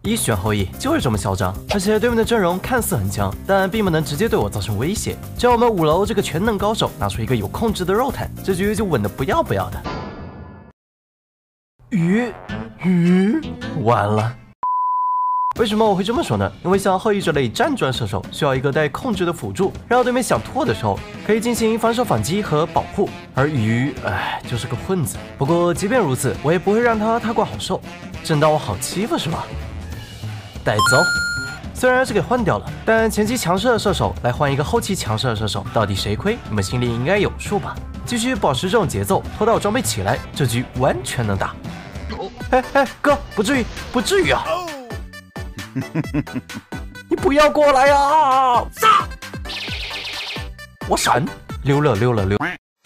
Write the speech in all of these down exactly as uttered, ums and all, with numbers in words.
一选后羿就是这么嚣张，而且对面的阵容看似很强，但并不能直接对我造成威胁。只要我们五楼这个全能高手拿出一个有控制的肉弹，这局就稳得不要不要的。鱼鱼，完了！为什么我会这么说呢？因为像后羿这类站桩射手需要一个带控制的辅助，让对面想拓的时候可以进行防守反击和保护。而鱼，哎，就是个混子。不过即便如此，我也不会让他太过好受。真当我好欺负是吧？带走。虽然是给换掉了，但前期强势的射手来换一个后期强势的射手，到底谁亏？你们心里应该有数吧？继续保持这种节奏，拖到我装备起来，这局完全能打。哎哎，哥，不至于，不至于啊！你不要过来啊！杀！我闪，溜了溜了溜。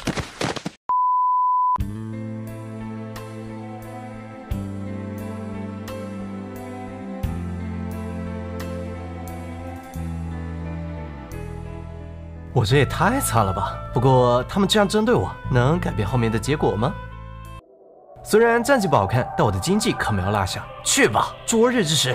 我这也太差了吧！不过他们这样针对我，能改变后面的结果吗？虽然战绩不好看，但我的经济可没有落下。去吧，昨日之时！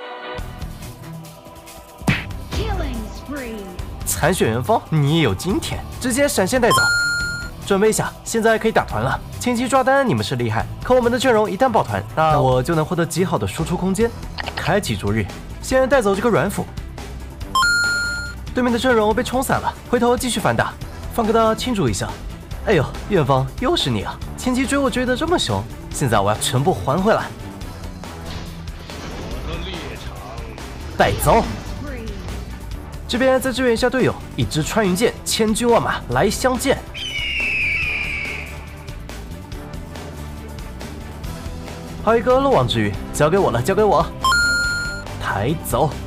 残血元芳，你也有今天！直接闪现带走。准备一下，现在可以打团了。前期抓单你们是厉害，可我们的阵容一旦抱团，那我就能获得极好的输出空间。开启昨日，先带走这个软辅。对面的阵容被冲散了，回头继续反打，放个大庆祝一下。哎呦，元芳，又是你啊！前期追我追得这么凶，现在我要全部还回来。带走。这边再支援一下队友，一支穿云箭，千军万马来相见。还有一个漏网之鱼，交给我了，交给我。抬走。